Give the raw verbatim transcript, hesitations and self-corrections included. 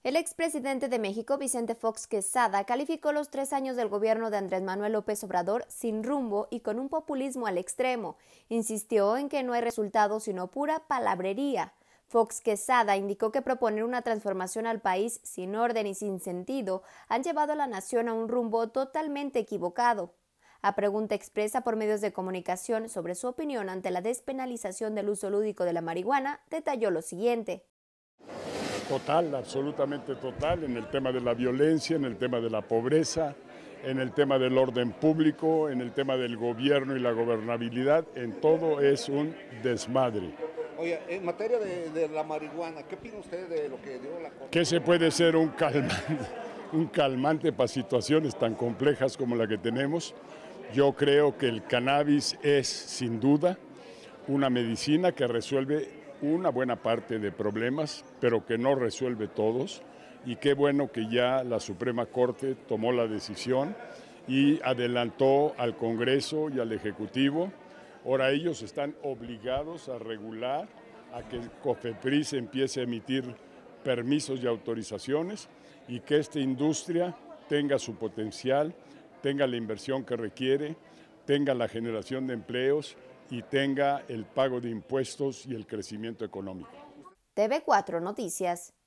El expresidente de México, Vicente Fox Quesada, calificó los tres años del gobierno de Andrés Manuel López Obrador sin rumbo y con un populismo al extremo. Insistió en que no hay resultados sino pura palabrería. Fox Quesada indicó que proponer una transformación al país sin orden y sin sentido han llevado a la nación a un rumbo totalmente equivocado. A pregunta expresa por medios de comunicación sobre su opinión ante la despenalización del uso lúdico de la marihuana, detalló lo siguiente. Total, absolutamente total, en el tema de la violencia, en el tema de la pobreza, en el tema del orden público, en el tema del gobierno y la gobernabilidad, en todo es un desmadre. Oye, en materia de, de la marihuana, ¿qué opina usted de lo que dio la Corte? Que se puede ser un calmante, un calmante para situaciones tan complejas como la que tenemos. Yo creo que el cannabis es, sin duda, una medicina que resuelve una buena parte de problemas, pero que no resuelve todos, y qué bueno que ya la Suprema Corte tomó la decisión y adelantó al Congreso y al Ejecutivo. Ahora ellos están obligados a regular, a que el COFEPRIS empiece a emitir permisos y autorizaciones y que esta industria tenga su potencial, tenga la inversión que requiere, tenga la generación de empleos y tenga el pago de impuestos y el crecimiento económico. T V cuatro Noticias.